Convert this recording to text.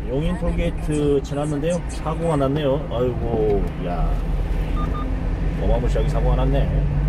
용인 톨게이트 지났는데요. 사고가 났네요. 아이고, 야, 어마무시하게 사고가 났네.